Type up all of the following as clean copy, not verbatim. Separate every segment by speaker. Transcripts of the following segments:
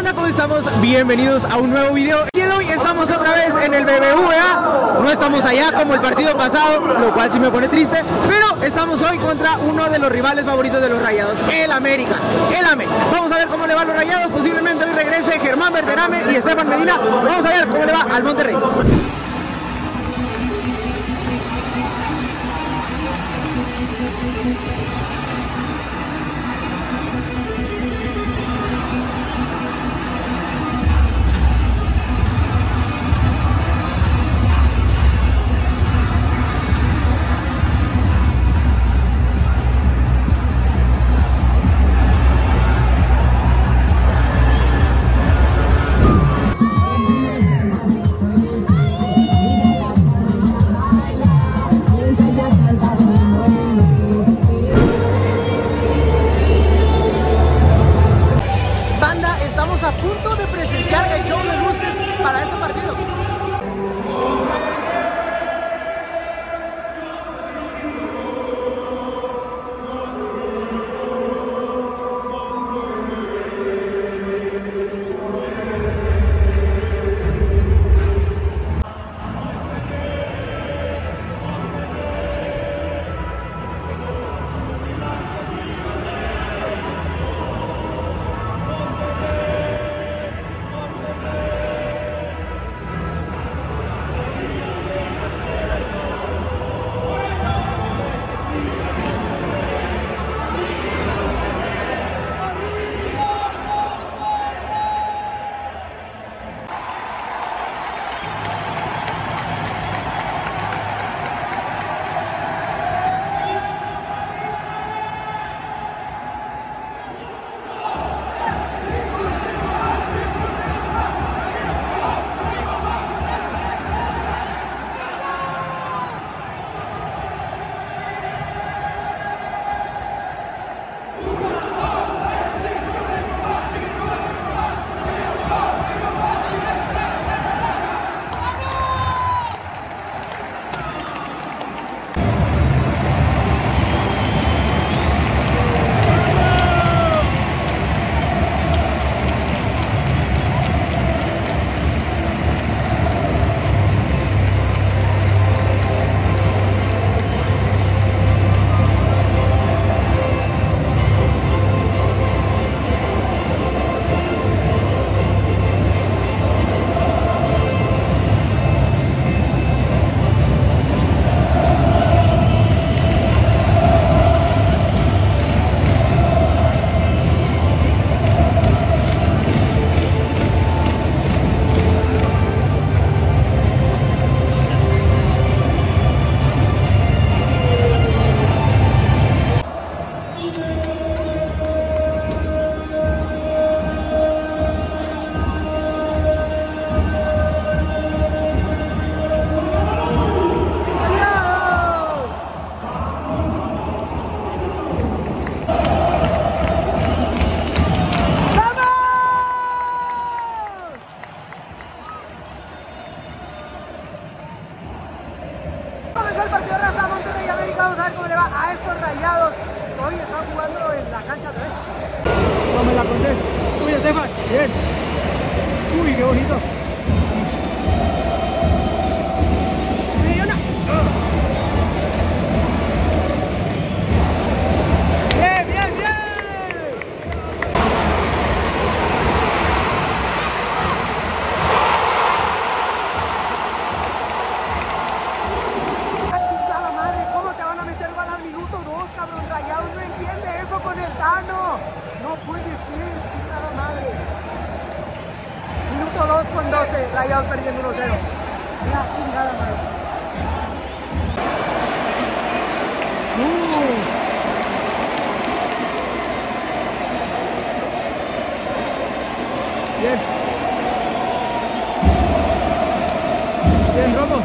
Speaker 1: banda? ¿Cómo estamos? Bienvenidos a un nuevo video. El día de hoy estamos otra vez en el BBVA. No estamos allá como el partido pasado, lo cual sí me pone triste, pero estamos hoy contra uno de los rivales favoritos de los Rayados, el América, el AME. Vamos a ver cómo le va a los Rayados. Posiblemente hoy regrese Germán Berterame y Estefan Medina. Vamos a ver cómo le va al Monterrey. A punto de presenciar el show de luces para este partido. El partido raza Monterrey América. Vamos a ver cómo le va a estos Rayados. Hoy están jugando en la cancha 3. No me la contés. Uy, Estefan. Bien. Uy, qué bonito. Bien, bien, bien. Cabrón, Rayados no entiende eso con el Tano. No puede ser, chingada madre. Minuto 2 con 12, Rayados perdiendo 1-0. La chingada madre. Bien. Bien, Romo.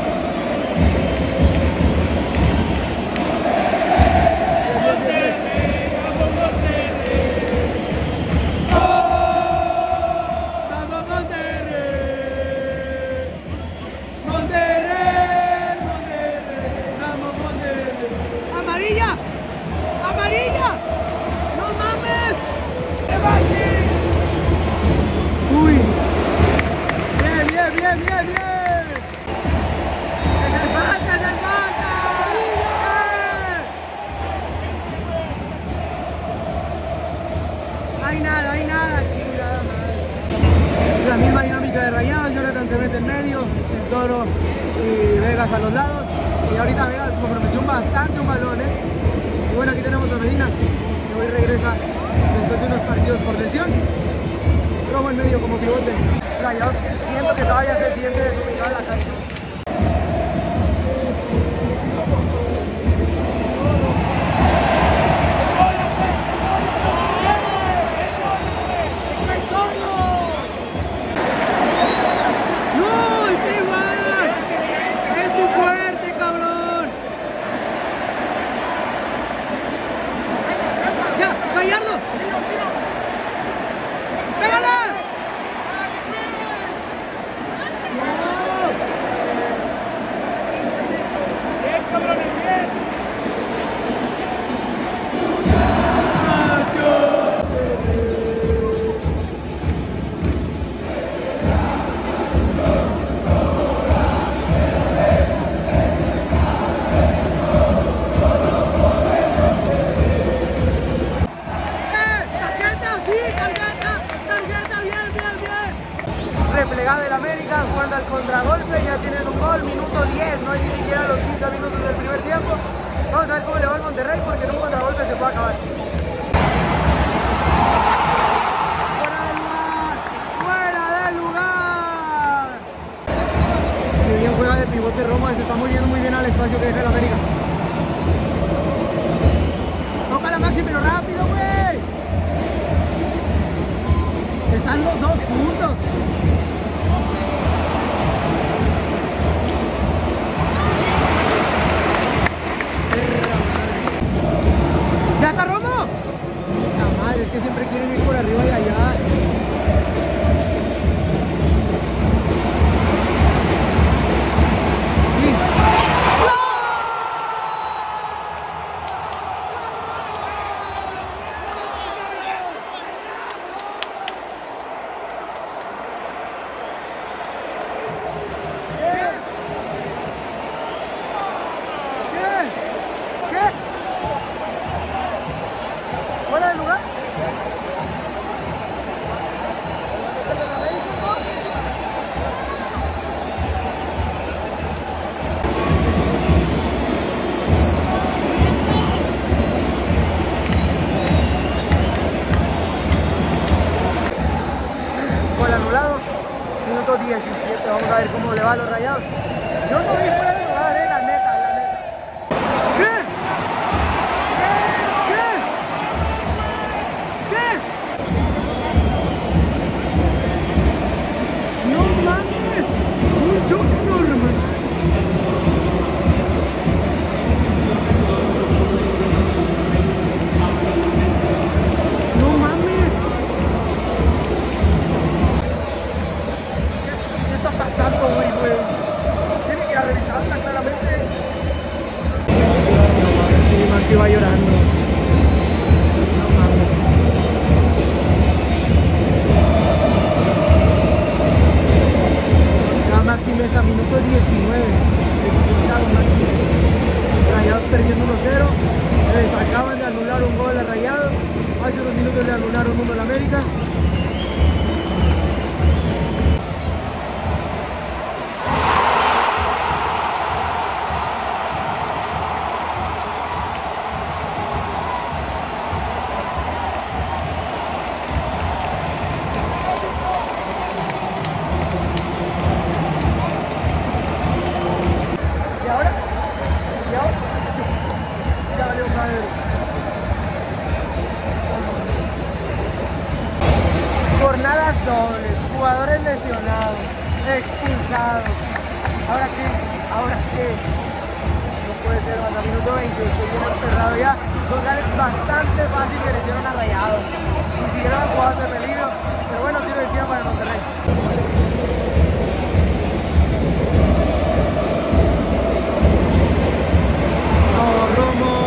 Speaker 1: desde el medio, el Toro y Vegas a los lados. Y ahorita Vegas comprometió bastante un balón, Y bueno, aquí tenemos a Medina, que hoy regresa después de unos partidos por lesión. Robo en medio como pivote. Rayados, siento que todavía se siente desubicado en la cancha. Replegado del América, jugando al contragolpe, ya tienen un gol, minuto 10, no hay ni siquiera los 15 minutos del primer tiempo. Vamos a ver cómo le va al Monterrey, porque en un contragolpe se puede acabar. ¡Fuera del lugar! Qué bien juega de pivote Roma, se está moviendo muy bien al espacio que deja el América. Toca la Maxi, pero rápido, güey. Están los dos juntos. ¡Ya está Romo! La madre, es que siempre quieren ir por arriba y allá. Sí. Anulado, minuto 17, vamos a ver cómo le va a los Rayados. Yo no vi fuera de lugar, la neta, la neta. ¿Qué? No mames, un choque enorme. No mames. ¿Qué está pasando, güey? Tiene que ir a revisarla claramente. Sí, Maxi va llorando. No mames. Ya Maxi Mesa, minuto 19. Expulsado Maxi Mesa. Rayados perdiendo 1-0. Les acaban de anular un gol a Rayados. Hace unos minutos le anularon uno al América. Jornadas dobles, jugadores lesionados, expulsados. ¿Ahora qué? ¿Ahora qué? No puede ser, más a minuto 20, estoy bien enterrado ya. Dos goles bastante fácil que le hicieron a Rayados. Ni siquiera eran jugadas de peligro, pero bueno, tiro de esquina para el Monterrey. ¡No, Romo!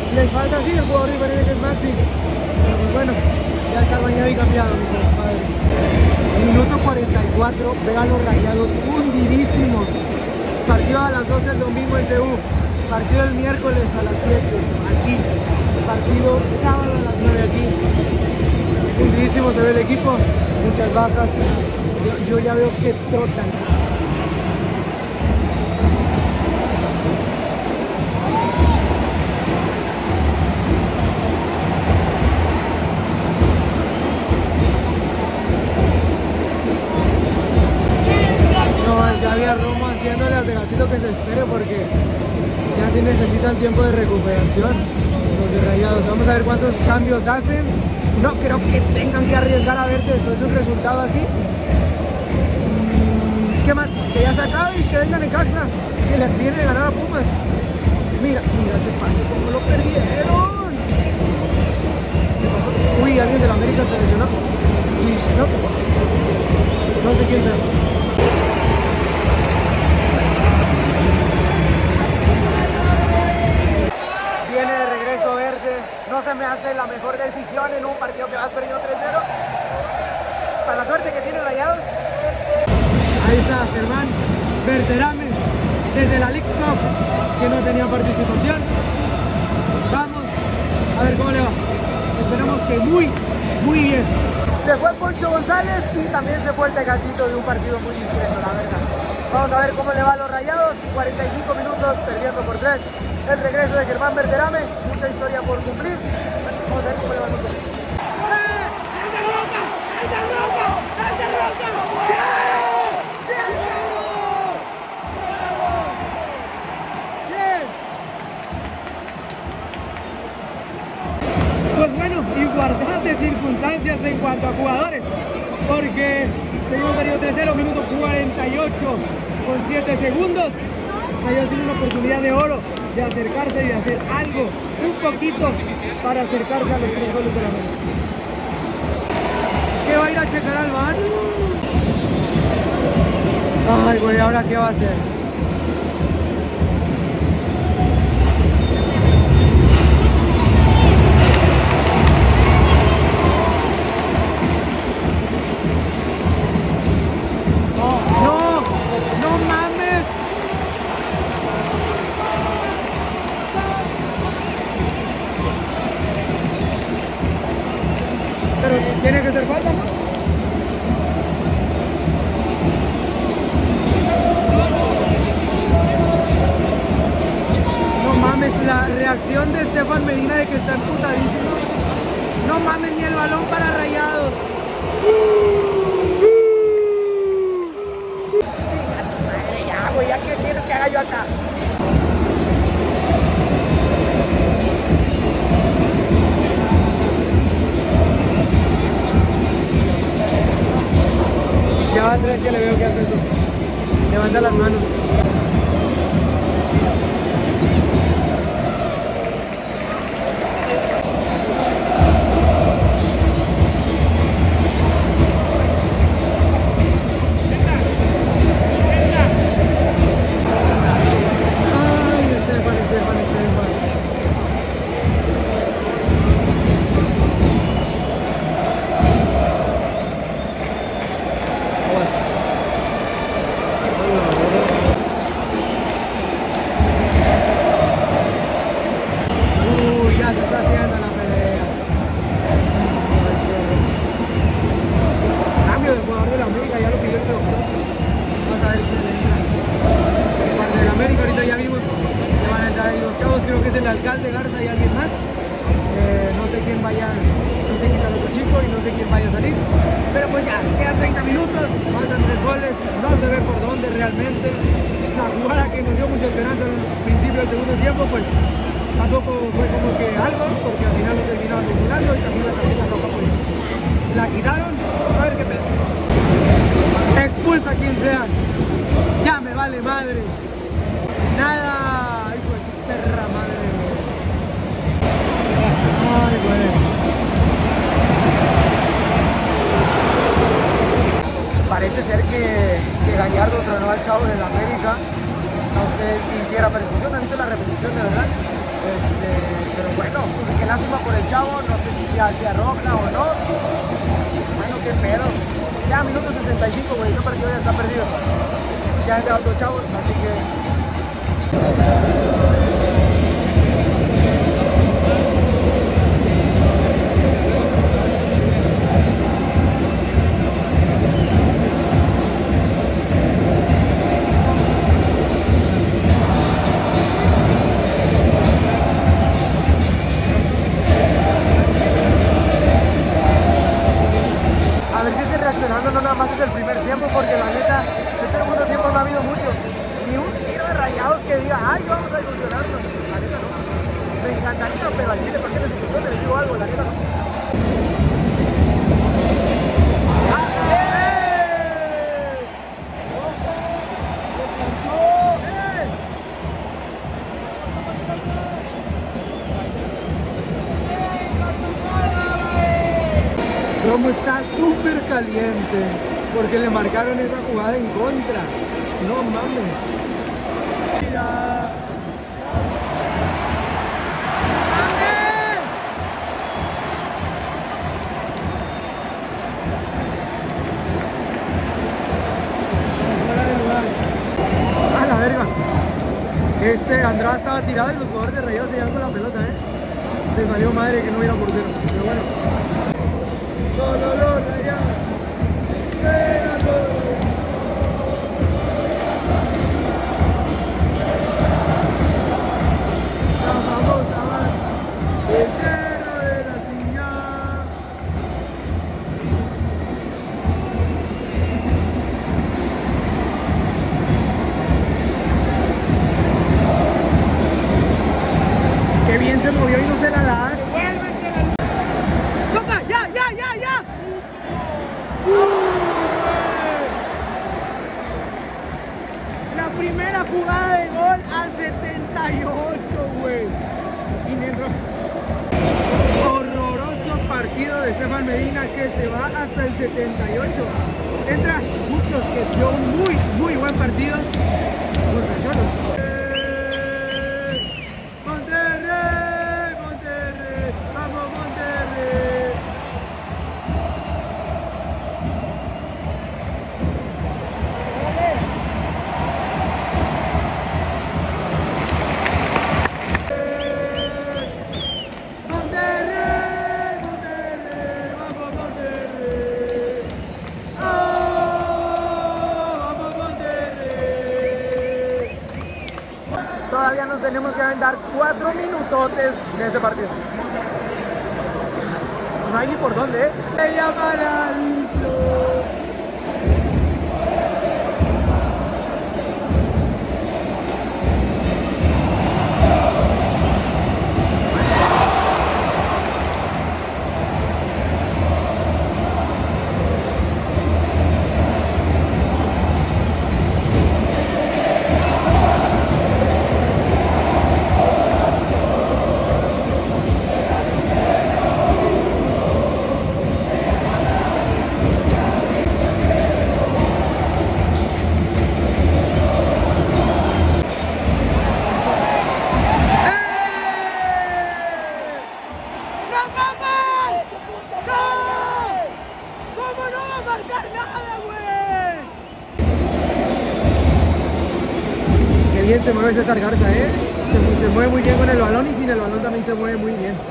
Speaker 1: Les falta así el jugador diferente que es Maxi. Pero pues bueno, ya está bañado y cambiado, mi compadre. Minuto 44, vean los Rayados hundidísimos. Partido a las 12 el domingo en CU. Partido el miércoles a las 7 aquí. Partido sábado a las 9 aquí. Hundidísimo se ve el equipo. Muchas bajas. Yo ya veo que trotan. Ya había Romo haciéndole de gatito que se espere porque ya necesitan tiempo de recuperación los de Rayados. Vamos a ver cuántos cambios hacen. No creo que tengan que arriesgar a ver después de un resultado así. ¿Qué más? Que ya se acabe y que vengan en Caxa. Que les viene de ganar a Pumas. Mira ese pase, cómo lo perdieron. ¿Qué pasó? Uy, alguien de la América se lesionó. Y no sé quién sea. Viene de regreso Verde, no se me hace la mejor decisión en un partido que vas perdiendo 3-0. Para la suerte que tiene Rayados. Ahí está Germán Berterame desde la League Cup, que no tenía participación. Vamos a ver cómo le va. Esperemos que muy bien. Se fue Poncho González y también se fue el Tecatito de un partido muy discreto, la verdad. Vamos a ver cómo le va a los Rayados. 45 minutos perdiendo por 3. El regreso de Germán Berterame, mucha historia por cumplir. Vamos a ver cómo le va a los. Pues bueno, igualdad de circunstancias en cuanto a jugadores, porque seguimos perdiendo 3-0, minuto 48 con 7 segundos. Rayados tiene una oportunidad de oro de acercarse y de hacer algo, un poquito, para acercarse a los 3 goles de la América. ¿Qué va a ir a checar al VAR? Ay, güey, ¿ahora qué va a hacer? Pero tiene que ser falta, ¿no? No mames, la reacción de Estefan Medina de que está emputadísimo. No mames, ni el balón para Rayados. Chinga tu madre ya, güey, ¿ya qué quieres que haga yo acá? Ya va 3 que le veo que hace eso. Levanta las manos. Ay, Estefan. Ya se está haciendo la pelea. Cambio de jugador de la América, ya lo pidió el productor. Vamos a ver quién entra. Para el América ahorita ya vimos que van a entrar ahí los chavos, creo que es el alcalde Garza y alguien más. No sé quién vaya, no sé quién es el otro chico y no sé quién vaya a salir. Pero pues ya, quedan 30 minutos, faltan 3 goles, no se ve por dónde realmente. La jugada que nos dio mucha esperanza al principio del segundo tiempo, pues tampoco fue como que algo, porque al final lo terminaron eliminando y también la tarjeta roja pues la quitaron. A ver qué pedo. Expulsa a quien seas. Ya me vale madre. Nada. Hijo de tu perra madre. Ay, güey. Parece ser que Gallardo tronó al chavo de la América. No sé si hiciera percusión, no he visto la repetición de verdad. Pero bueno. lástima por el chavo, no sé si se hacía roja o no. Bueno, qué pedo. Ya, minuto 65, güey, este partido ya está perdido. Ya han dado dos chavos, así que... A ver si sigue reaccionando, no nada más es el primer tiempo, porque la neta, este segundo tiempo no ha habido mucho. Ni un tiro de Rayados que diga, ay, vamos a ilusionarnos. La neta no. Me encantaría, pero al Chile, ¿para qué les ilusiones? Les digo algo, la neta no. Romo está súper caliente porque le marcaron esa jugada en contra. No mames. A la verga. Andrada estaba tirado y los jugadores de Rayados se llevan con la pelota, Les valió madre que no hubiera portero. Pero bueno. Solo los Rayados. Vamos a ver el cerro de la silla. Qué bien se movió y no se la das. ¡Toca! ¡Ya! La primera jugada de gol al 78, güey. Horroroso partido de Stefan Medina que se va hasta el 78. Entra Bustos, que dio un muy buen partido contra Xolos. Monterrey, vamos Monterrey. Todavía nos tenemos que aventar 4 minutotes de ese partido. No hay ni por dónde, Se llama la bicho. Bien se mueve César Garza, se mueve muy bien con el balón y sin el balón también se mueve muy bien.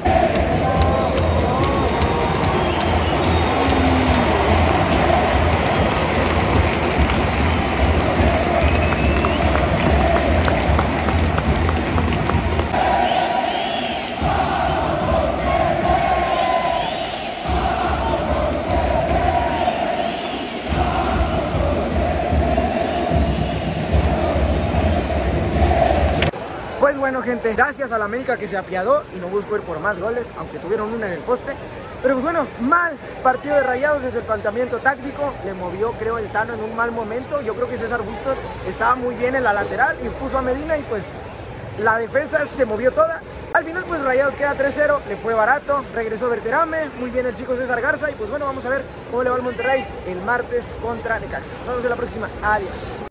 Speaker 1: Pues bueno, gente, gracias a la América que se apiadó y no buscó ir por más goles, aunque tuvieron una en el poste. Pero pues bueno, mal partido de Rayados desde el planteamiento táctico. Le movió, creo, el Tano en un mal momento. Yo creo que César Bustos estaba muy bien en la lateral y puso a Medina y pues la defensa se movió toda. Al final pues Rayados queda 3-0, le fue barato, regresó Berterame, muy bien el chico César Garza. Y pues bueno, vamos a ver cómo le va al Monterrey el martes contra Necaxa. Nos vemos en la próxima, adiós.